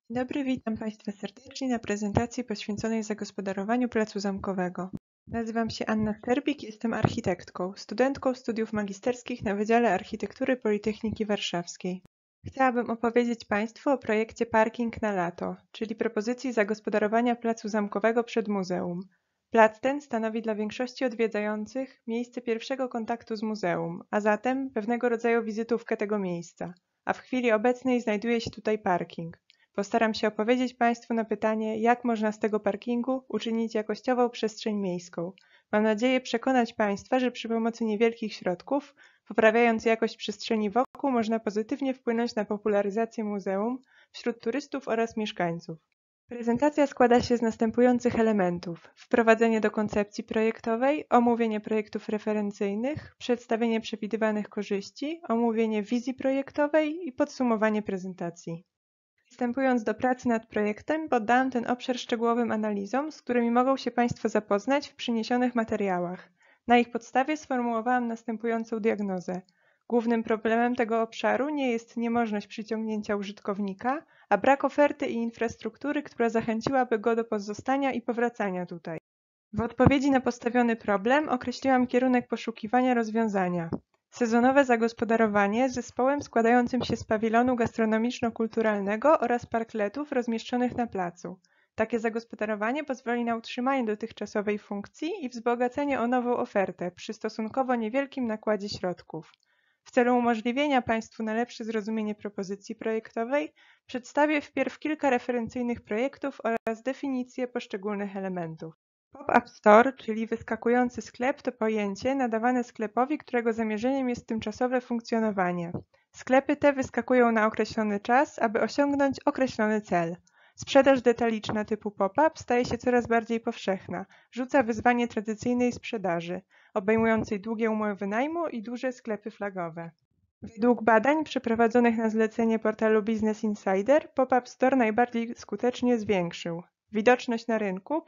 Dzień dobry, witam Państwa serdecznie na prezentacji poświęconej zagospodarowaniu Placu Zamkowego. Nazywam się Anna Sterbik, jestem architektką, studentką studiów magisterskich na Wydziale Architektury Politechniki Warszawskiej. Chciałabym opowiedzieć Państwu o projekcie Parking na lato, czyli propozycji zagospodarowania Placu Zamkowego przed muzeum. Plac ten stanowi dla większości odwiedzających miejsce pierwszego kontaktu z muzeum, a zatem pewnego rodzaju wizytówkę tego miejsca, a w chwili obecnej znajduje się tutaj parking. Postaram się odpowiedzieć Państwu na pytanie, jak można z tego parkingu uczynić jakościową przestrzeń miejską. Mam nadzieję przekonać Państwa, że przy pomocy niewielkich środków, poprawiając jakość przestrzeni wokół, można pozytywnie wpłynąć na popularyzację muzeum wśród turystów oraz mieszkańców. Prezentacja składa się z następujących elementów: wprowadzenie do koncepcji projektowej, omówienie projektów referencyjnych, przedstawienie przewidywanych korzyści, omówienie wizji projektowej i podsumowanie prezentacji. Przystępując do pracy nad projektem, poddałam ten obszar szczegółowym analizom, z którymi mogą się Państwo zapoznać w przyniesionych materiałach. Na ich podstawie sformułowałam następującą diagnozę. Głównym problemem tego obszaru nie jest niemożność przyciągnięcia użytkownika, a brak oferty i infrastruktury, która zachęciłaby go do pozostania i powracania tutaj. W odpowiedzi na postawiony problem określiłam kierunek poszukiwania rozwiązania. Sezonowe zagospodarowanie z zespołem składającym się z pawilonu gastronomiczno-kulturalnego oraz parkletów rozmieszczonych na placu. Takie zagospodarowanie pozwoli na utrzymanie dotychczasowej funkcji i wzbogacenie o nową ofertę przy stosunkowo niewielkim nakładzie środków. W celu umożliwienia Państwu na lepsze zrozumienie propozycji projektowej, przedstawię wpierw kilka referencyjnych projektów oraz definicje poszczególnych elementów. Pop-up store, czyli wyskakujący sklep, to pojęcie nadawane sklepowi, którego zamierzeniem jest tymczasowe funkcjonowanie. Sklepy te wyskakują na określony czas, aby osiągnąć określony cel. Sprzedaż detaliczna typu pop-up staje się coraz bardziej powszechna. Rzuca wyzwanie tradycyjnej sprzedaży, obejmującej długie umowy najmu i duże sklepy flagowe. Według badań przeprowadzonych na zlecenie portalu Business Insider, pop-up store najbardziej skutecznie zwiększył widoczność na rynku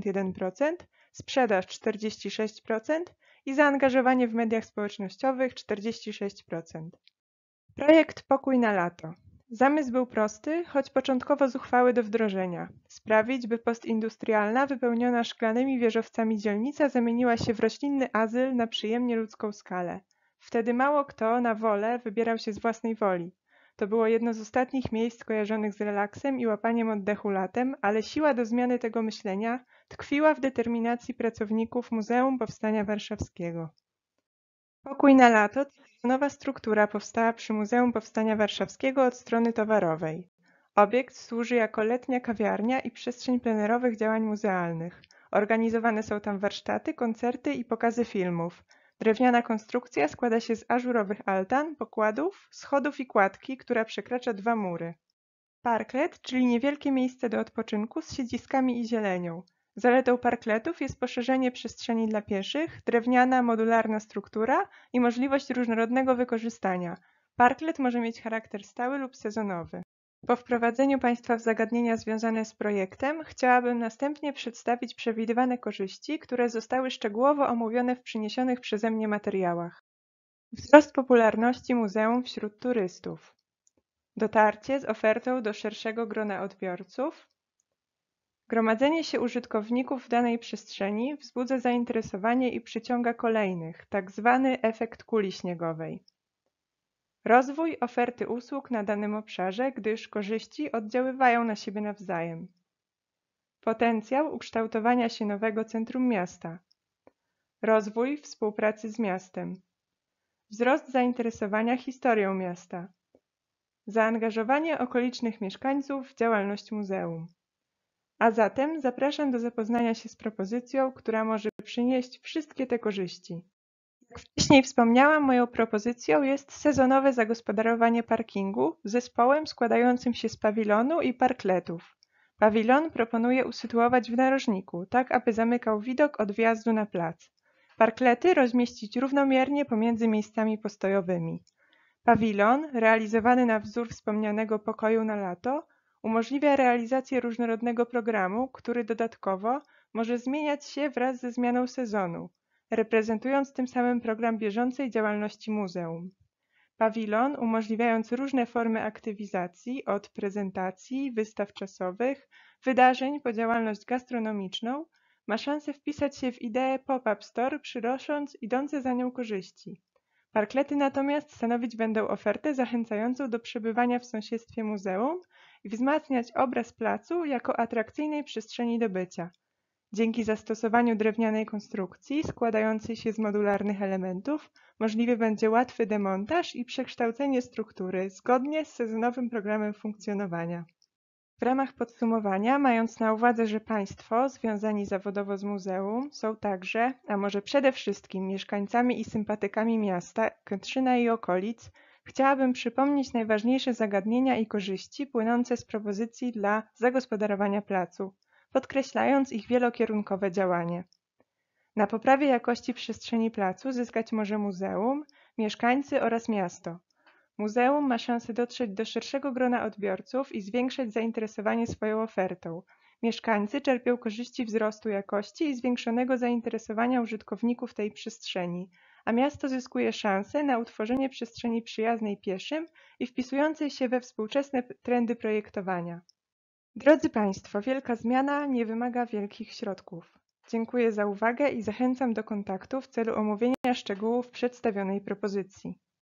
51%, sprzedaż 46% i zaangażowanie w mediach społecznościowych 46%. Projekt Pokój na lato. Zamysł był prosty, choć początkowo zuchwały do wdrożenia. Sprawić, by postindustrialna, wypełniona szklanymi wieżowcami dzielnica zamieniła się w roślinny azyl na przyjemnie ludzką skalę. Wtedy mało kto na wolę wybierał się z własnej woli. To było jedno z ostatnich miejsc kojarzonych z relaksem i łapaniem oddechu latem, ale siła do zmiany tego myślenia tkwiła w determinacji pracowników Muzeum Powstania Warszawskiego. Pokój na lato to nowa struktura powstała przy Muzeum Powstania Warszawskiego od strony towarowej. Obiekt służy jako letnia kawiarnia i przestrzeń plenerowych działań muzealnych. Organizowane są tam warsztaty, koncerty i pokazy filmów. Drewniana konstrukcja składa się z ażurowych altan, pokładów, schodów i kładki, która przekracza 2 mury. Parklet, czyli niewielkie miejsce do odpoczynku z siedziskami i zielenią. Zaletą parkletów jest poszerzenie przestrzeni dla pieszych, drewniana, modularna struktura i możliwość różnorodnego wykorzystania. Parklet może mieć charakter stały lub sezonowy. Po wprowadzeniu Państwa w zagadnienia związane z projektem, chciałabym następnie przedstawić przewidywane korzyści, które zostały szczegółowo omówione w przyniesionych przeze mnie materiałach. Wzrost popularności muzeum wśród turystów. Dotarcie z ofertą do szerszego grona odbiorców. Gromadzenie się użytkowników w danej przestrzeni wzbudza zainteresowanie i przyciąga kolejnych, tak zwany efekt kuli śniegowej. Rozwój oferty usług na danym obszarze, gdyż korzyści oddziaływają na siebie nawzajem. Potencjał ukształtowania się nowego centrum miasta. Rozwój współpracy z miastem. Wzrost zainteresowania historią miasta. Zaangażowanie okolicznych mieszkańców w działalność muzeum. A zatem zapraszam do zapoznania się z propozycją, która może przynieść wszystkie te korzyści. Jak wcześniej wspomniałam, moją propozycją jest sezonowe zagospodarowanie parkingu z zespołem składającym się z pawilonu i parkletów. Pawilon proponuję usytuować w narożniku, tak aby zamykał widok od wjazdu na plac. Parklety rozmieścić równomiernie pomiędzy miejscami postojowymi. Pawilon, realizowany na wzór wspomnianego pokoju na lato, umożliwia realizację różnorodnego programu, który dodatkowo może zmieniać się wraz ze zmianą sezonu, reprezentując tym samym program bieżącej działalności muzeum. Pawilon, umożliwiając różne formy aktywizacji, od prezentacji, wystaw czasowych, wydarzeń po działalność gastronomiczną, ma szansę wpisać się w ideę pop-up store, przynosząc idące za nią korzyści. Parklety natomiast stanowić będą ofertę zachęcającą do przebywania w sąsiedztwie muzeum i wzmacniać obraz placu jako atrakcyjnej przestrzeni do bycia. Dzięki zastosowaniu drewnianej konstrukcji składającej się z modularnych elementów możliwy będzie łatwy demontaż i przekształcenie struktury zgodnie z sezonowym programem funkcjonowania. W ramach podsumowania, mając na uwadze, że Państwo związani zawodowo z muzeum są także, a może przede wszystkim mieszkańcami i sympatykami miasta, Kętrzyna i okolic, chciałabym przypomnieć najważniejsze zagadnienia i korzyści płynące z propozycji dla zagospodarowania placu, podkreślając ich wielokierunkowe działanie. Na poprawie jakości przestrzeni placu zyskać może muzeum, mieszkańcy oraz miasto. Muzeum ma szansę dotrzeć do szerszego grona odbiorców i zwiększać zainteresowanie swoją ofertą. Mieszkańcy czerpią korzyści wzrostu jakości i zwiększonego zainteresowania użytkowników tej przestrzeni, a miasto zyskuje szansę na utworzenie przestrzeni przyjaznej pieszym i wpisującej się we współczesne trendy projektowania. Drodzy Państwo, wielka zmiana nie wymaga wielkich środków. Dziękuję za uwagę i zachęcam do kontaktu w celu omówienia szczegółów przedstawionej propozycji.